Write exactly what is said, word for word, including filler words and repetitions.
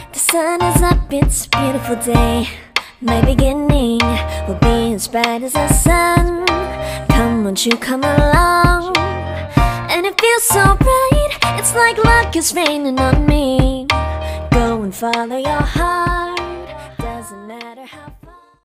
The sun is up, it's a beautiful day. My beginning will be as bright as the sun. Come, won't you come along? And it feels so right, it's like luck is raining on me. Go and follow your heart, doesn't matter how